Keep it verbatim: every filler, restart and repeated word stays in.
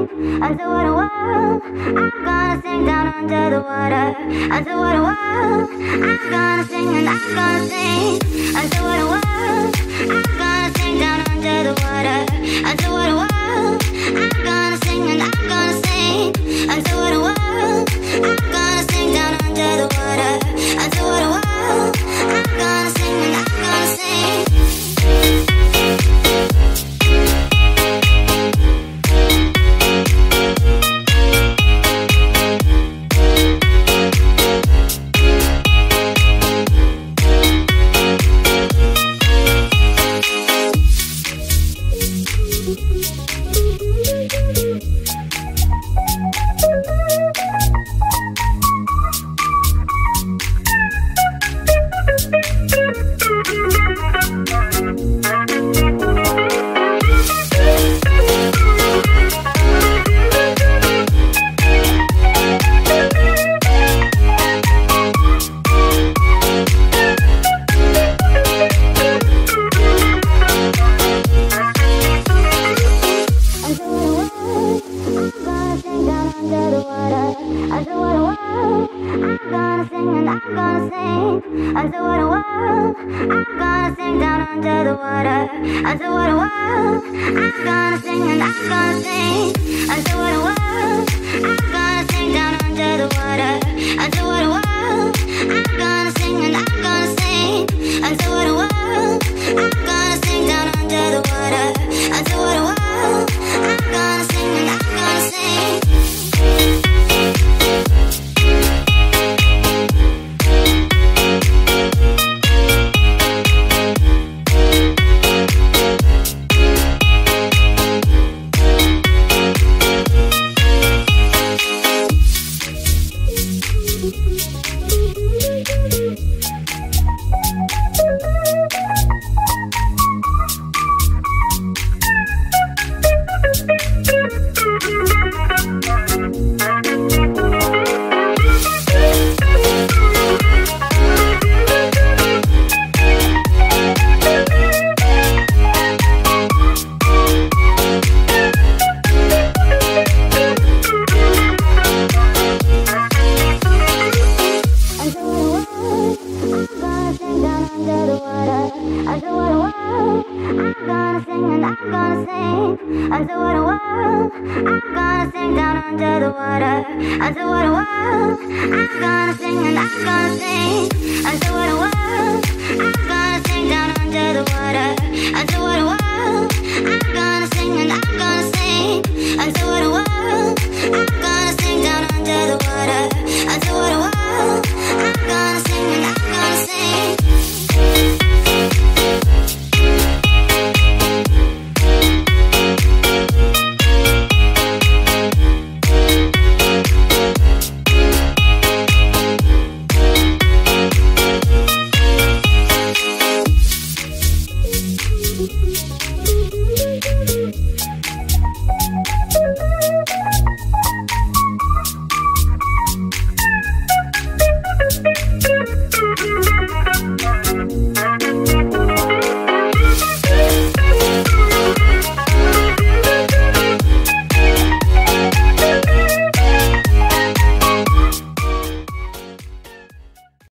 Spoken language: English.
until what a world. I'm gonna sing down under the water until what a world. I'm gonna sing and I'm gonna sing until what a world. I'm gonna sing down under the water until what a world. I'm gonna sing and I'm gonna sing until what a world. I'm gonna sing down under the water until what a world. I'm gonna sing and I'm gonna sing. Until what a world, I'm gonna sing down under the water. Until what a world, I'm gonna sing and I'm gonna sing. Until what a world, I'm gonna sing down under the water. Until what a world, I'm gonna sing and I'm gonna sing. Until what a world, I'm gonna sing down under the water. Until what a world, I'm gonna sing and I'm gonna sing. Until what a world, I'm gonna sing down under the water. Until what a world, I'm gonna sing and I'm gonna sing. Until what a world, I'm gonna sing down under the water. Until what a world, I'm gonna sing and I'm gonna sing. Until what